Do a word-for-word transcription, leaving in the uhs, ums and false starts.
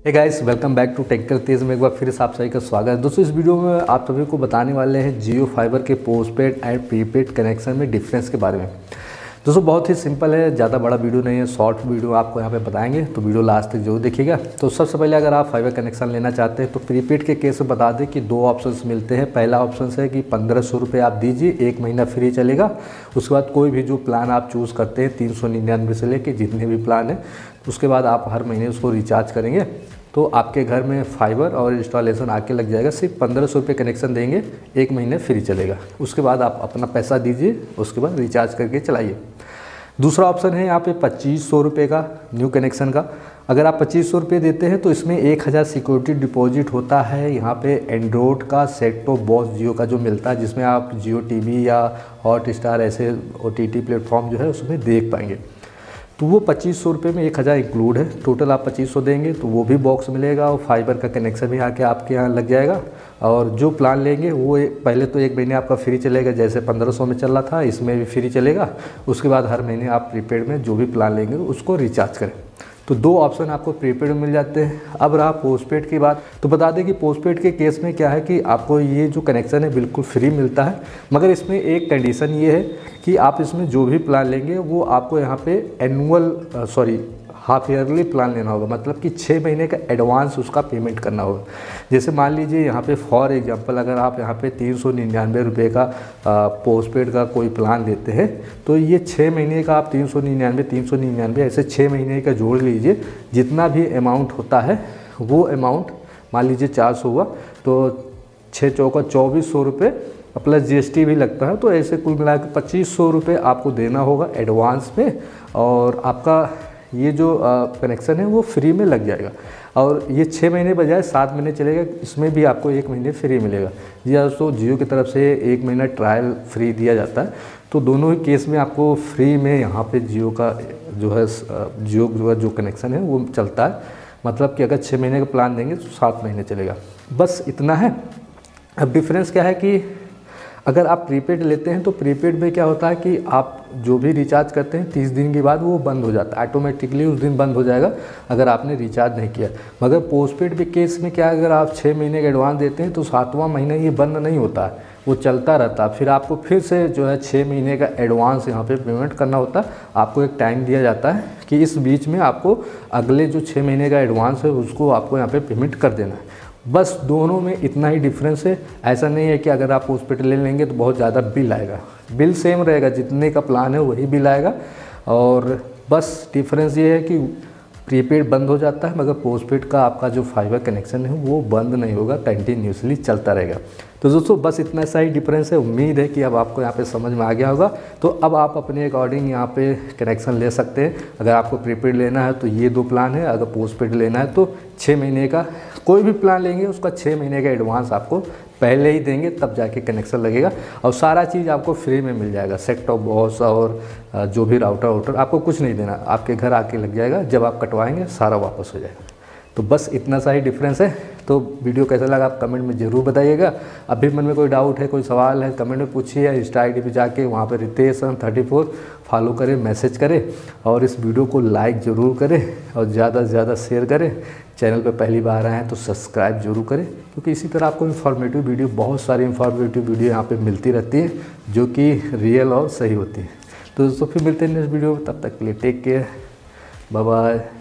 Hey guys, welcome back to technical Tej में एक बार फिर से आप सभी का स्वागत है। दोस्तों, इस वीडियो में आप सभी को बताने वाले हैं जियो फाइबर के पोस्टपेड एंड प्रीपेड कनेक्शन में डिफरेंस के बारे में। दोस्तों, बहुत ही सिंपल है, ज़्यादा बड़ा वीडियो नहीं है, शॉर्ट वीडियो आपको यहाँ पे बताएंगे, तो वीडियो लास्ट तक जरूर देखिएगा। तो सबसे पहले अगर आप फाइबर कनेक्शन लेना चाहते हैं तो प्रीपेड के केस में बता दें कि दो ऑप्शंस मिलते हैं। पहला ऑप्शन है कि पंद्रह सौ रुपये आप दीजिए, एक महीना फ्री चलेगा। उसके बाद कोई भी जो प्लान आप चूज़ करते हैं तीन सौ निन्यानवे से लेके जितने भी प्लान हैं, उसके बाद आप हर महीने उसको रिचार्ज करेंगे तो आपके घर में फाइबर और इंस्टॉलेशन आके लग जाएगा। सिर्फ पंद्रह सौ रुपये कनेक्शन देंगे, एक महीने फ्री चलेगा। उसके बाद आप अपना पैसा दीजिए, उसके बाद रिचार्ज करके चलाइए। दूसरा ऑप्शन है यहाँ पे पच्चीस सौ रुपये का न्यू कनेक्शन का। अगर आप पच्चीस सौ रुपये देते हैं तो इसमें एक हज़ार सिक्योरिटी डिपॉजिट होता है। यहाँ पे एंड्रॉयड का सेट टॉप बॉक्स जियो का जो मिलता है, जिसमें आप जियो टीवी या हॉट स्टार ऐसे ओ टी टी प्लेटफॉर्म जो है उसमें देख पाएंगे। तो वो पच्चीस सौ रुपये में एक हज़ार इंक्लूड है। टोटल आप पच्चीस सौ देंगे तो वो भी बॉक्स मिलेगा और फाइबर का कनेक्शन भी आके आपके यहाँ लग जाएगा। और जो प्लान लेंगे वो पहले तो एक महीने आपका फ्री चलेगा, जैसे पंद्रह सौ में चल रहा था, इसमें भी फ्री चलेगा। उसके बाद हर महीने आप प्रीपेड में जो भी प्लान लेंगे उसको रिचार्ज करें। तो दो ऑप्शन आपको प्रीपेड में मिल जाते हैं। अब रहा पोस्टपेड की बात, तो बता दें कि पोस्टपेड के केस में क्या है कि आपको ये जो कनेक्शन है बिल्कुल फ्री मिलता है, मगर इसमें एक कंडीशन ये है कि आप इसमें जो भी प्लान लेंगे वो आपको यहाँ पे annual sorry half yearly plan लेना होगा। मतलब कि छः महीने का एडवांस उसका पेमेंट करना होगा। जैसे मान लीजिए यहाँ पे फॉर एग्जांपल अगर आप यहाँ पे तीन सौ निन्यानवे रुपये का पोस्टपेड का कोई प्लान लेते हैं तो ये छः महीने का आप तीन सौ निन्यानवे तीन सौ निन्यानवे ऐसे छः महीने का जोड़ लीजिए। जितना भी अमाउंट होता है वो अमाउंट मान लीजिए चार सौ हुआ तो छः चौका चौबीस सौ रुपये प्लस जीएसटी भी लगता है। तो ऐसे कुल मिला के पच्चीस सौ रुपये आपको देना होगा एडवांस में, और आपका ये जो कनेक्शन है वो फ्री में लग जाएगा। और ये छः महीने बजाय सात महीने चलेगा, इसमें भी आपको एक महीने फ्री मिलेगा। जी दोस्तों, जियो की तरफ से एक महीना ट्रायल फ्री दिया जाता है। तो दोनों ही केस में आपको फ्री में यहाँ पे जियो का जो है जियो जो जो कनेक्शन है वो चलता है। मतलब कि अगर छः महीने का प्लान देंगे तो सात महीने चलेगा। बस इतना है। अब डिफरेंस क्या है कि अगर आप प्रीपेड लेते हैं तो प्रीपेड में क्या होता है कि आप जो भी रिचार्ज करते हैं तीस दिन के बाद वो बंद हो जाता है, ऑटोमेटिकली उस दिन बंद हो जाएगा अगर आपने रिचार्ज नहीं किया। मगर पोस्टपेड के केस में क्या है, अगर आप छः महीने का एडवांस देते हैं तो सातवां महीना ये बंद नहीं होता है, वो चलता रहता है। फिर आपको फिर से जो है छः महीने का एडवांस यहाँ पे पेमेंट करना होता है। आपको एक टाइम दिया जाता है कि इस बीच में आपको अगले जो छः महीने का एडवांस है उसको आपको यहाँ पर पेमेंट कर देना है। बस दोनों में इतना ही डिफरेंस है। ऐसा नहीं है कि अगर आप पोस्टपेड ले लेंगे तो बहुत ज़्यादा बिल आएगा, बिल सेम रहेगा, जितने का प्लान है वही बिल आएगा। और बस डिफरेंस ये है कि प्रीपेड बंद हो जाता है, मगर पोस्टपेड का आपका जो फाइबर कनेक्शन है वो बंद नहीं होगा, कंटिन्यूसली चलता रहेगा। तो दोस्तों, बस इतना सा ही डिफरेंस है। उम्मीद है कि अब आपको यहाँ पे समझ में आ गया होगा। तो अब आप अपने अकॉर्डिंग यहाँ पे कनेक्शन ले सकते हैं। अगर आपको प्रीपेड लेना है तो ये दो प्लान है, अगर पोस्टपेड लेना है तो छः महीने का कोई भी प्लान लेंगे उसका छः महीने का एडवांस आपको पहले ही देंगे, तब जाके कनेक्शन लगेगा। और सारा चीज़ आपको फ्री में मिल जाएगा। सेट टॉप बॉक्स और जो भी राउटर वाउटर आपको कुछ नहीं देना, आपके घर आके लग जाएगा। जब आप कटवाएंगे सारा वापस हो जाएगा। तो बस इतना सा ही डिफरेंस है। तो वीडियो कैसा लगा आप कमेंट में ज़रूर बताइएगा। अभी मन में कोई डाउट है, कोई सवाल है, कमेंट में पूछिए। इंस्टा आई डी पे जाके वहाँ पर रितेश थर्टी फोर फॉलो करें, मैसेज करें और इस वीडियो को लाइक ज़रूर करें और ज़्यादा से ज़्यादा शेयर करें। चैनल पे पहली बार आए हैं तो सब्सक्राइब जरूर करें, क्योंकि इसी तरह आपको इन्फॉर्मेटिव वीडियो, बहुत सारी इन्फॉर्मेटिव वीडियो यहाँ पे मिलती रहती है जो कि रियल और सही होती है। तो दोस्तों, फिर मिलते हैं नेक्स्ट वीडियो में। तब तक के लिए टेक केयर, बाय बाय।